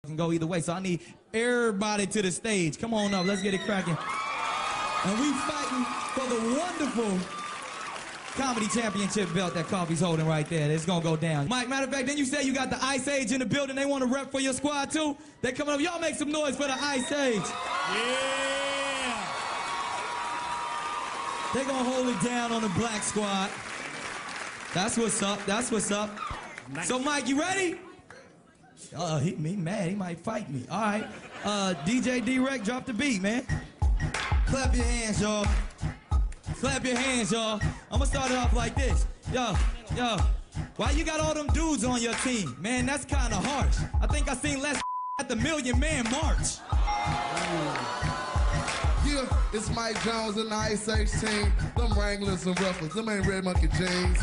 can go either way. So I need everybody to the stage. Come on up, let's get it cracking. And we fighting for the wonderful comedy championship belt that Coffee's holding right there. It's gonna go down. Mike, matter of fact, then you say you got the Ice Age in the building. They want to rep for your squad too. They coming up. Y'all make some noise for the Ice Age. Yeah. They gonna hold it down on the black squad. That's what's up. That's what's up. Nice. So Mike, you ready? He mad. He might fight me. All right. DJ D-Rec, drop the beat, man. Clap your hands, y'all. Clap your hands, y'all. I'm gonna start it off like this. Yo, why you got all them dudes on your team? Man, that's kind of harsh. I think I seen less at the Million Man March. Yeah, it's Mike Jones and the Ice Age team. Them Wranglers and Ruffles. Them ain't Red Monkey jeans.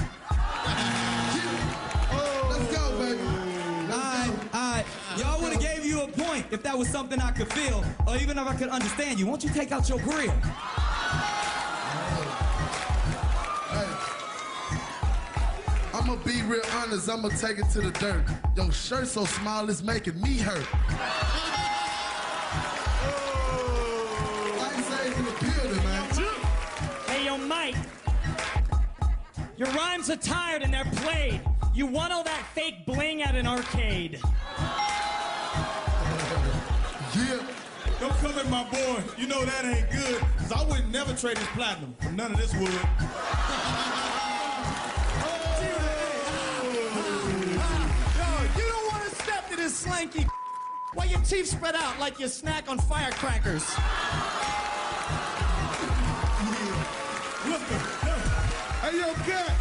Let's go, baby. All right. Y'all would have gave you a point if that was something I could feel, or even if I could understand you. Won't you take out your grill? I'ma be real honest, I'ma take it to the dirt. Your shirt so small, it's making me hurt. Ice Age in the building, man. Hey, yo, Mike. Your rhymes are tired and they're played. You want all that fake bling at an arcade. Yeah. Don't come at my boy. You know that ain't good, because I would never trade his platinum for none of this wood. This slanky while your teeth spread out like you snack on firecrackers. Hey, yo, cat.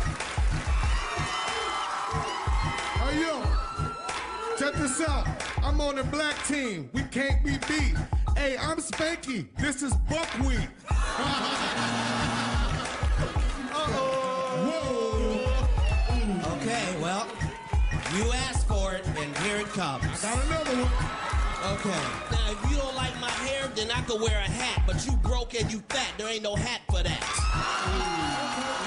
Hey, yo. Check this out. I'm on the black team. We can't be beat. Hey, I'm Spanky. This is buckwheat. Whoa. Okay, well. You asked for it, and here it comes. I got another one. Okay. Now, if you don't like my hair, then I could wear a hat. But you broke and you fat. There ain't no hat for that.